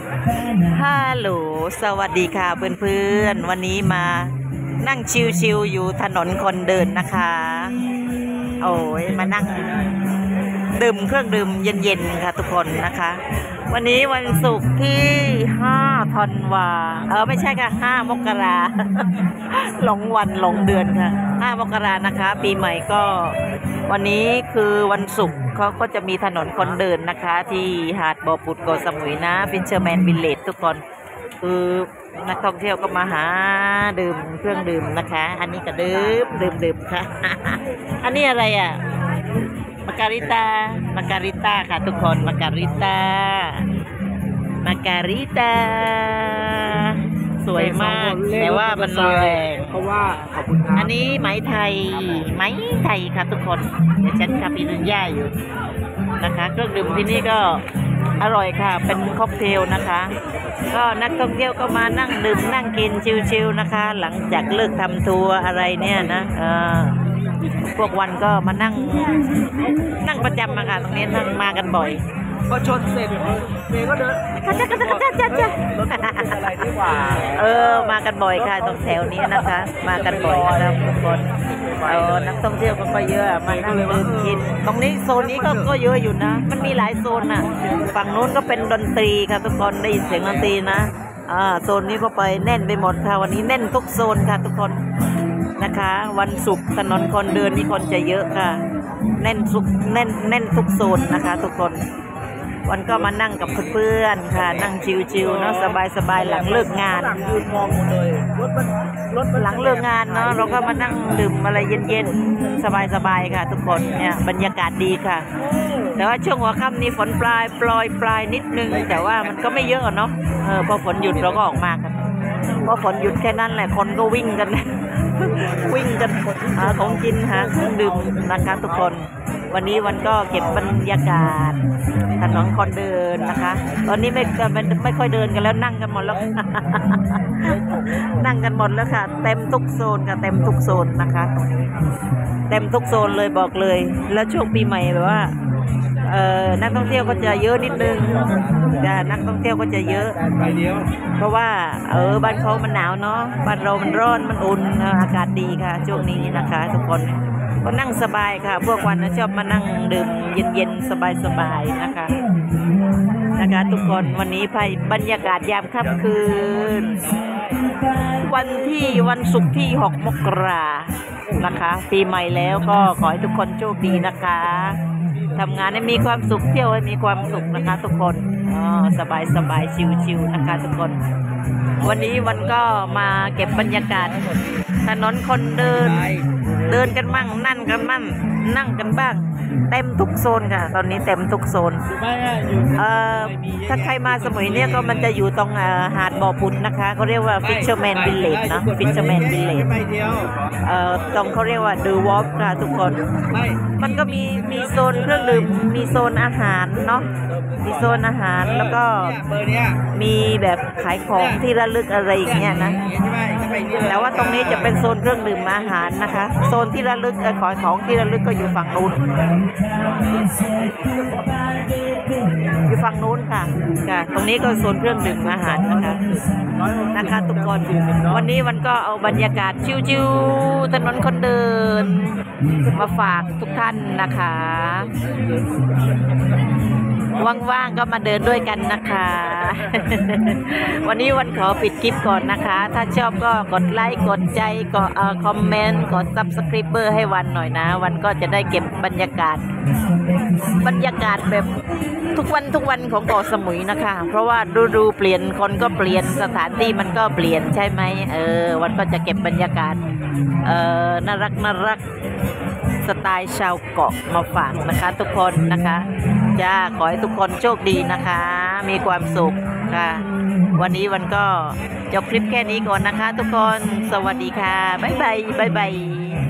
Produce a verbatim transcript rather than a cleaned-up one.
ฮัลโหลสวัสดีค่ะเพื่อนๆวันนี้มานั่งชิลๆอยู่ถนนคนเดินนะคะโอ้ยมานั่งดื่มเครื่องดื่มเย็นๆค่ะทุกคนนะคะวันนี้วันศุกร์ที่ห้าธันวาเออไม่ใช่ค่ะห้ามกราหลงวันหลงเดือนค่ะห้ามกรานะคะปีใหม่ก็วันนี้คือวันศุกร์เขาก็จะมีถนนคนเดินนะคะที่หาดบ่อปุดเกาะสมุยนะฟิชเชอร์แมนวิลเลจทุกคนคือนักท่องเที่ยวก็มาหาดื่มเครื่องดื่มนะคะอันนี้ก็ดื่มดื่มดื่มค่ะอันนี้อะไรอ่ะมาการิตามาการิตาค่ะทุกคนมาการิตามาการิตาสวยมากแต่ว่ามันแรงเพราะว่าขอบคุณครับอันนี้ไหมไทยไหมไทยค่ะทุกคนเดี๋ยวฉันขับอินย่าอยู่นะคะเครื่องดื่มที่นี่ก็อร่อยค่ะเป็นค็อกเทลนะคะก็นักท่องเที่ยวก็มานั่งดื่มนั่งกินชิลๆนะคะหลังจากเลิกทำทัวร์อะไรเนี่ยนะเออพวกวันก็มานั่งนั่งประจำมาค่ะตรงนี้นั่งมากันบ่อยพอชนเสร็จเมย์ก็เดินจ้าจ้าจ้าจ้าจ้าจ้ารถอะไรดีกว่าเออมากันบ่อยค่ะตรงแถวนี้นะคะมากันบ่อยนะครับทุกคนเออนักท่องเที่ยวก็เยอะมานั่งดื่มกินตรงนี้โซนนี้ก็ก็เยอะอยู่นะมันมีหลายโซนน่ะฝั่งนู้นก็เป็นดนตรีค่ะทุกคนได้ยินเสียงดนตรีนะอ่าโซนนี้ก็ไปแน่นไปหมดค่ะวันนี้แน่นทุกโซนค่ะทุกคนนะคะวันศุกร์ถนนคนเดินนี่คนจะเยอะค่ะแน่นทุกแน่นแน่นทุกโซนนะคะทุกคนวันก็มานั่งกับเพื่อนๆค่ะนั่งชิวๆเนาะสบายๆหลังเลิกงานยืนมองหมดเลยรถมันรถหลังเลิกงานเนาะเราก็มานั่งดื่มอะไรเย็นๆสบายๆค่ะทุกคนเนี่ยบรรยากาศดีค่ะแต่ว่าช่วงหัวค่ำนี้ฝนปลายปลอยปลายนิดนึงแต่ว่ามันก็ไม่เยอะเนาะเออพอฝนหยุดเราก็ออกมากันพอฝนหยุดแค่นั้นแหละคนก็วิ่งกันวิ่งกันหาของกินหาเครื่องดื่มนะคะทุกคนวันนี้วันก็เก็บบรรยากาศถนนคนเดินนะคะตอนนี้ไม่ไม่ค่อยเดินกันแล้วนั่งกันหมดแล้วนั่งกันหมดแล้วค่ะเต็มทุกโซนค่ะเต็มทุกโซนนะคะเต็มทุกโซนเลยบอกเลยแล้วช่วงปีใหม่แบบว่าเอ่อนักท่องเที่ยวก็จะเยอะนิดนึงแต่นักท่องเที่ยวก็จะเยอะเพราะว่าเออบ้านเขามันหนาวเนาะบ้านเรามันร้อนมันอุ่นอากาศดีค่ะช่วงนี้นะคะทุกคนก็นั่งสบายค่ะพวกวันนะชอบมานั่งดื่มเย็นๆสบายๆนะคะนะคะทุกคนวันนี้ไปบรรยากาศยามค่ำคืนวันที่วันศุกร์ที่หกมกรานะคะปีใหม่แล้วก็ขอให้ทุกคนโชคดีนะคะทำงานให้มีความสุขเที่ยวให้มีความสุขนะคะทุกคนอ๋อสบายสบายชิวๆนะคะทุกคนวันนี้วันก็มาเก็บบรรยากาศถนนคนเดินเดินกันมั่งนั่งกันมั่งนั่งกันบ้างเต็มทุกโซนค่ะตอนนี้เต็มทุกโซนเอ่อถ้าใครมาสมุยเนี่ยก็มันจะอยู่ตรงหาดบ่อปุดนะคะเขาเรียกว่า Fisherman Village นะ Fisherman Village เอ่อตรงเขาเรียกว่า The Wharf ค่ะทุกคนมันก็มีมีโซนเครื่องดื่มมีโซนอาหารเนาะมีโซนอาหารแล้วก็มีแบบขายของที่ระลึกอะไรอย่างเงี้ยนะแต่ว่าตรงนี้จะเป็นโซนเครื่องดื่มอาหารนะคะโซนที่ระลึกขายของที่ระลึกก็อยู่ฝั่งนู้นอยู่ฝั่งนู้นค่ะค่ะตรงนี้ก็โซนเครื่องดื่มอาหารนะคะนะคะทุกคนวันนี้วันก็เอาบรรยากาศชิวๆถนนคนเดินมาฝากทุกท่านนะคะว่างๆก็มาเดินด้วยกันนะคะวันนี้วันขอปิดคลิปก่อนนะคะถ้าชอบก็กดไลค์กดใจกดคอมเมนต์กดซับสไครเบอร์ให้วันหน่อยนะวันก็จะได้เก็บบรรยากาศบรรยากาศแบบทุกวันทุกวันของเกาะสมุยนะคะเพราะว่าฤดูเปลี่ยนคนก็เปลี่ยนสถานที่มันก็เปลี่ยนใช่ไหมเออวันก็จะเก็บบรรยากาศเออน่ารักน่ารักสไตล์ชาวเกาะมาฝากนะคะทุกคนนะคะจ้าขอให้ทุกคนโชคดีนะคะมีความสุขค่ะวันนี้วันก็จบคลิปแค่นี้ก่อนนะคะทุกคนสวัสดีค่ะบ๊ายบายบ๊ายบาย